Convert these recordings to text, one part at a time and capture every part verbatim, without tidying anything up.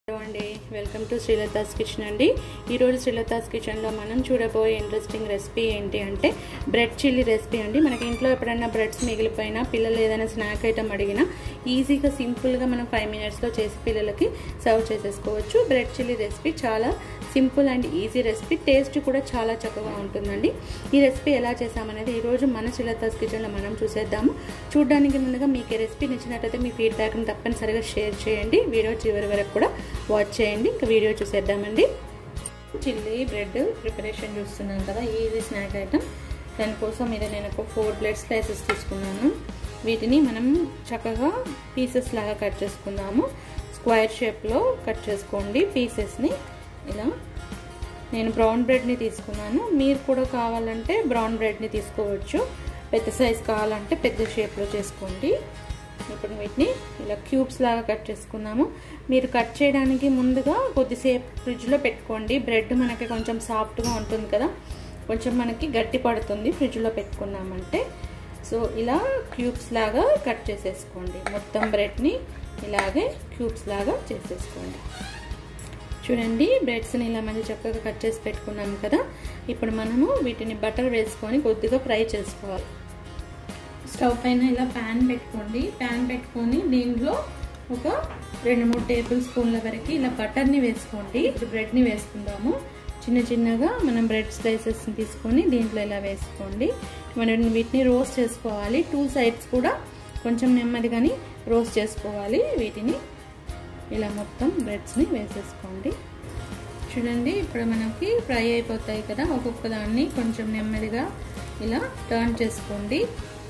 అండి welcome to Srilatha's kitchen అండి. ఈరోజు శ్రీలతాస్ కిచెన్లో మనం చూడబోయే ఇంట్రెస్టింగ్ రెసిపీ ఏంటి అంటే బ్రెడ్ చిల్లీ రెసిపీ అండి. మనకి ఇంట్లో ఎప్పుడైనా బ్రెడ్స్ మిగిలిపోయినా పిల్లలు ఏదైనా స్నాక్ ఐటమ్ అడిగినా ఈజీగా సింపుల్గా మనం ఫైవ్ మినిట్స్లో చేసి పిల్లలకి సర్వ్ చేసేసుకోవచ్చు. బ్రెడ్ చిల్లీ రెసిపీ చాలా simple and easy recipe, taste కూడా చాలా చక్కగా ఉంటుందండి. ఈ రెసిపీ ఎలా చేసామనేది ఈరోజు మన శ్రీలతాస్ కిచెన్లో మనం చూసేద్దాము. చూడడానికి ముందుగా మీకు ఈ రెసిపీ నచ్చినట్లయితే మీ ఫీడ్బ్యాక్ని తప్పనిసరిగా షేర్ చేయండి. వీడియో చివరి వరకు కూడా వాచ్ చేయండి. ఇంకా వీడియో చూసేద్దామండి. చిల్లీ బ్రెడ్ ప్రిపరేషన్ చూస్తున్నాను కదా, ఈజీ స్నాక్ ఐటమ్. దానికోసం ఇది నేను ఒక ఫోర్ బ్రెడ్ స్లైసెస్ తీసుకున్నాను. వీటిని మనం చక్కగా పీసెస్ లాగా కట్ చేసుకుందాము. స్క్వేర్ షేప్లో కట్ చేసుకోండి పీసెస్ని. ఇలా నేను బ్రౌన్ బ్రెడ్ని తీసుకున్నాను, మీరు కూడా కావాలంటే బ్రౌన్ బ్రెడ్ని తీసుకోవచ్చు. పెద్ద సైజ్ కావాలంటే పెద్ద షేప్లో చేసుకోండి. ఇప్పుడు వీటిని ఇలా క్యూబ్స్ లాగా కట్ చేసుకుందాము. మీరు కట్ చేయడానికి ముందుగా కొద్దిసేపు ఫ్రిడ్జ్లో పెట్టుకోండి. బ్రెడ్ మనకి కొంచెం సాఫ్ట్గా ఉంటుంది కదా, కొంచెం మనకి గట్టి పడుతుంది ఫ్రిడ్జ్లో పెట్టుకున్నామంటే. సో ఇలా క్యూబ్స్ లాగా కట్ చేసేసుకోండి. మొత్తం బ్రెడ్ని ఇలాగే క్యూబ్స్ లాగా చేసేసుకోండి. చూడండి, బ్రెడ్స్ని ఇలా మంచి చక్కగా కట్ చేసి పెట్టుకున్నాము కదా. ఇప్పుడు మనము వీటిని బటర్ వేసుకొని కొద్దిగా ఫ్రై చేసుకోవాలి. స్టవ్ పైన ఇలా ప్యాన్ పెట్టుకోండి. ప్యాన్ పెట్టుకొని దీంట్లో ఒక రెండు మూడు టేబుల్ స్పూన్ల వరకు ఇలా బటర్ని వేసుకోండి. ఇప్పుడు బ్రెడ్ని వేసుకుందాము. చిన్న చిన్నగా మనం బ్రెడ్ స్లైసెస్ని తీసుకొని దీంట్లో ఇలా వేసుకోండి. మనం వీటిని రోస్ట్ చేసుకోవాలి. టూ సైడ్స్ కూడా కొంచెం నెమ్మదిగాని రోస్ట్ చేసుకోవాలి. వీటిని ఇలా మొత్తం బ్రెడ్స్ని వేసేసుకోండి. చూడండి, ఇప్పుడు మనకి ఫ్రై అయిపోతాయి కదా. ఒక్కొక్క దాన్ని కొంచెం నెమ్మదిగా ఇలా టర్న్ చేసుకోండి.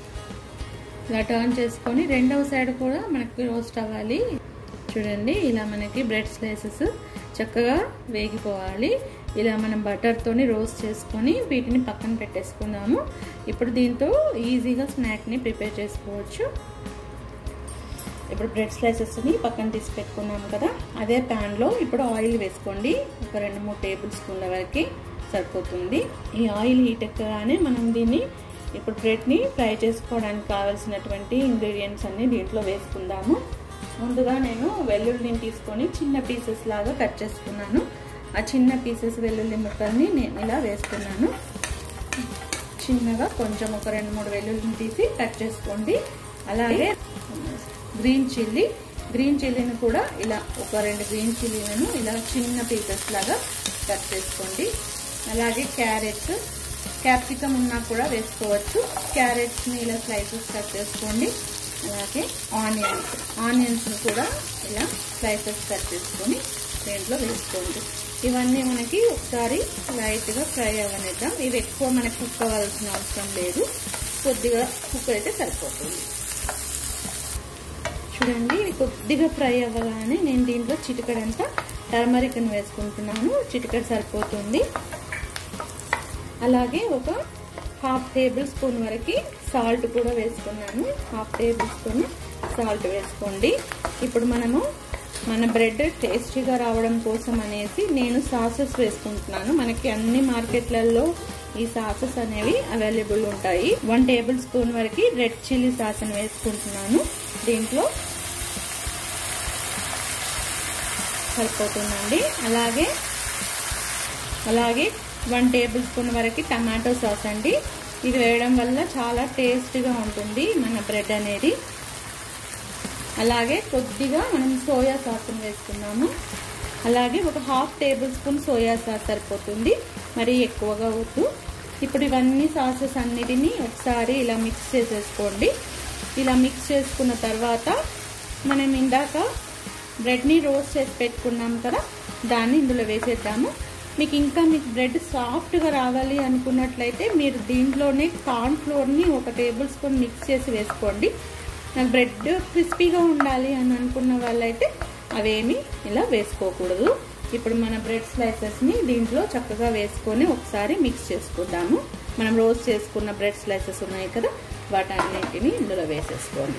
ఇలా టర్న్ చేసుకొని రెండవ సైడ్ కూడా మనకి రోస్ట్ అవ్వాలి. చూడండి, ఇలా మనకి బ్రెడ్ స్లైసెస్ చక్కగా వేగిపోవాలి. ఇలా మనం బటర్తోని రోస్ట్ చేసుకొని వీటిని పక్కన పెట్టేసుకుందాము. ఇప్పుడు దీంతో ఈజీగా స్నాక్ని ప్రిపేర్ చేసుకోవచ్చు. ఇప్పుడు బ్రెడ్ స్లైసెస్ని పక్కన తీసి పెట్టుకున్నాము కదా, అదే ప్యాన్లో ఇప్పుడు ఆయిల్ వేసుకోండి. ఒక రెండు మూడు టేబుల్ స్పూన్ల వరకు సరిపోతుంది. ఈ ఆయిల్ హీట్ ఎక్కగానే మనం దీన్ని ఇప్పుడు బ్రెడ్ని ఫ్రై చేసుకోవడానికి కావాల్సినటువంటి ఇంగ్రీడియంట్స్ అన్ని దీంట్లో వేసుకుందాము. ముందుగా నేను వెల్లుల్లిని తీసుకొని చిన్న పీసెస్ లాగా కట్ చేసుకున్నాను. ఆ చిన్న పీసెస్ వెల్లుల్లి ముక్కల్ని నేను ఇలా వేసుకున్నాను. చిన్నగా కొంచెం ఒక రెండు మూడు వెల్లుల్లిని తీసి కట్ చేసుకోండి. అలాగే గ్రీన్ చిల్లీ గ్రీన్ చిల్లీని కూడా ఇలా ఒక రెండు గ్రీన్ చిల్లీలను ఇలా చిన్న పీసెస్ లాగా కట్ చేసుకోండి. అలాగే క్యారెట్స్, క్యాప్సికమ్ ఉన్నా కూడా వేసుకోవచ్చు. క్యారెట్స్ని ఇలా స్లైసెస్ కట్ చేసుకోండి. అలాగే ఆనియన్స్ ఆనియన్స్ని కూడా ఇలా స్లైసెస్ కట్ చేసుకొని దీంట్లో వేసుకోండి. ఇవన్నీ మనకి ఒకసారి లైట్గా ఫ్రై అవ్వనిద్దాం. ఇవి ఎక్కువ మనకి కుక్ అవ్వాల్సిన అవసరం లేదు, కొద్దిగా కుక్ అయితే సరిపోతుంది. చూడండి, కొద్దిగా ఫ్రై అవ్వగానే నేను దీంట్లో చిటికెడంతా టర్మరిక్ని వేసుకుంటున్నాను. చిటికెడ సరిపోతుంది. అలాగే ఒక హాఫ్ టేబుల్ స్పూన్ వరకు సాల్ట్ కూడా వేసుకున్నాను. హాఫ్ టేబుల్ స్పూన్ సాల్ట్ వేసుకోండి. ఇప్పుడు మనము మన బ్రెడ్ టేస్టీగా రావడం కోసం అనేసి నేను సాసెస్ వేసుకుంటున్నాను. మనకి అన్ని మార్కెట్లలో ఈ సాసెస్ అనేవి అవైలబుల్ ఉంటాయి. వన్ టేబుల్ స్పూన్ వరకు రెడ్ చిల్లీ సాస్ని వేసుకుంటున్నాను. దీంట్లో సరిపోతుందండి. అలాగే అలాగే వన్ టేబుల్ స్పూన్ వరకు టమాటో సాస్ అండి. ఇది వేయడం వల్ల చాలా టేస్టీగా ఉంటుంది మన బ్రెడ్ అనేది. అలాగే కొద్దిగా మనం సోయా సాస్ని వేసుకున్నాము. అలాగే ఒక half tablespoon soya sauce సరిపోతుంది, మరి ఎక్కువగా వద్దు. ఇప్పుడు ఇవన్నీ సాసెస్ అన్నిటినీ ఒకసారి ఇలా మిక్స్ చేసేసుకోండి. ఇలా మిక్స్ చేసుకున్న తర్వాత మనం ఇందాక బ్రెడ్ని రోస్ట్ చేసి పెట్టుకున్నాం కదా, దాన్ని ఇందులో వేసేద్దాము. మీకు ఇంకా మీకు బ్రెడ్ సాఫ్ట్గా రావాలి అనుకున్నట్లయితే మీరు దీంట్లోనే కార్న్ ఫ్లోర్ని ఒక టేబుల్ స్పూన్ మిక్స్ చేసి వేసుకోండి. నాకు బ్రెడ్ క్రిస్పీగా ఉండాలి అని అనుకున్న వాళ్ళైతే అవేమి ఇలా వేసుకోకూడదు. ఇప్పుడు మన బ్రెడ్ స్లైసెస్ని దీంట్లో చక్కగా వేసుకొని ఒకసారి మిక్స్ చేసుకుందాము. మనం రోస్ట్ చేసుకున్న బ్రెడ్ స్లైసెస్ ఉన్నాయి కదా, వాటన్నిటిని ఇందులో వేసేసుకోండి.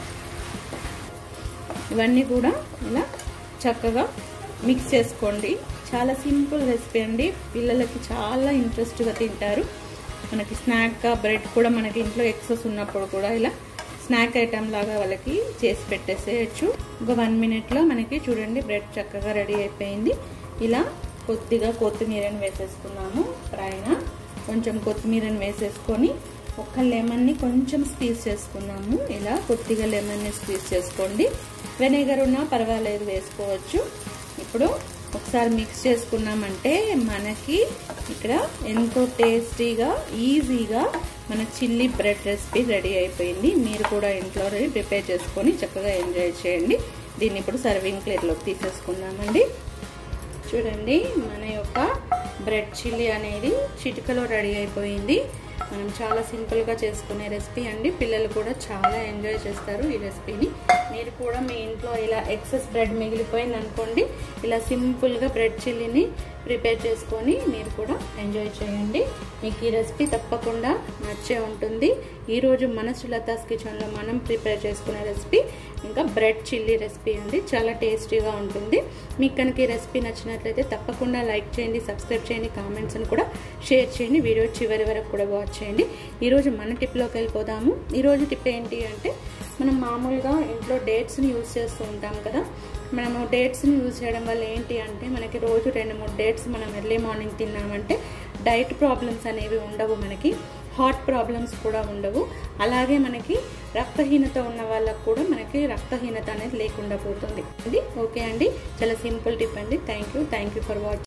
ఇవన్నీ కూడా ఇలా చక్కగా మిక్స్ చేసుకోండి. చాలా సింపుల్ రెసిపీ అండి. పిల్లలకి చాలా ఇంట్రెస్ట్గా తింటారు. మనకి స్నాక్గా బ్రెడ్ కూడా మనకి ఇంట్లో ఎక్సెస్ ఉన్నప్పుడు కూడా ఇలా స్నాక్ ఐటమ్ లాగా వాళ్ళకి చేసి పెట్టేసేయచ్చు. ఒక వన్ మినిట్లో మనకి చూడండి బ్రెడ్ చక్కగా రెడీ అయిపోయింది. ఇలా కొద్దిగా కొత్తిమీరని వేసేసుకున్నాము. పైన కొంచెం కొత్తిమీరని వేసేసుకొని ఒక్క లెమన్ని కొంచెం స్క్వీజ్ చేసుకున్నాము. ఇలా కొద్దిగా లెమన్ని స్క్వీజ్ చేసుకోండి. వెనిగర్ ఉన్నా పర్వాలేదు, వేసుకోవచ్చు. ఇప్పుడు ఒకసారి మిక్స్ చేసుకున్నామంటే మనకి ఇక్కడ ఎంతో టేస్టీగా ఈజీగా మన చిల్లీ బ్రెడ్ రెసిపీ రెడీ అయిపోయింది. మీరు కూడా ఇంట్లో ప్రిపేర్ చేసుకొని చక్కగా ఎంజాయ్ చేయండి. దీన్ని ఇప్పుడు సర్వింగ్ ప్లేట్లోకి తీసేసుకుందామండి. చూడండి మన యొక్క బ్రెడ్ చిల్లీ అనేది చిటికలో రెడీ అయిపోయింది. మనం చాలా సింపుల్గా చేసుకునే రెసిపీ అండి. పిల్లలు కూడా చాలా ఎంజాయ్ చేస్తారు ఈ రెసిపీని. మీరు కూడా మీ ఇంట్లో ఇలా ఎక్సెస్ బ్రెడ్ మిగిలిపోయింది అనుకోండి, ఇలా సింపుల్గా బ్రెడ్ చిల్లీని ప్రిపేర్ చేసుకొని మీరు కూడా ఎంజాయ్ చేయండి. మీకు ఈ రెసిపీ తప్పకుండా నచ్చే ఉంటుంది. ఈరోజు మన శ్రీలతాస్ కిచెన్లో మనం ప్రిపేర్ చేసుకునే రెసిపీ ఇంకా బ్రెడ్ చిల్లీ రెసిపీ అండి. చాలా టేస్టీగా ఉంటుంది. మీకు కనుక ఈ రెసిపీ నచ్చినట్లయితే తప్పకుండా లైక్ చేయండి, సబ్స్క్రైబ్ చేయండి, కామెంట్స్ని కూడా షేర్ చేయండి. వీడియో చివరి వరకు కూడా వాచ్ చేయండి. ఈరోజు మన టిప్లోకి వెళ్ళిపోదాము. ఈరోజు టిప్ ఏంటి అంటే, మనం మామూలుగా ఇంట్లో డేట్స్ని యూజ్ చేస్తూ ఉంటాం కదా. మనము డేట్స్ని యూజ్ చేయడం వల్ల ఏంటి అంటే, మనకి రోజు రెండు మూడు డేట్స్ మనం ఎర్లీ మార్నింగ్ తిన్నామంటే డైట్ ప్రాబ్లమ్స్ అనేవి ఉండవు, మనకి హార్ట్ ప్రాబ్లమ్స్ కూడా ఉండవు. అలాగే మనకి రక్తహీనత ఉన్న వాళ్ళకు కూడా మనకి రక్తహీనత అనేది లేకుండా పోతుంది. ఇది ఓకే అండి, చాలా సింపుల్ టిప్ అండి. Thank you thank you for watching.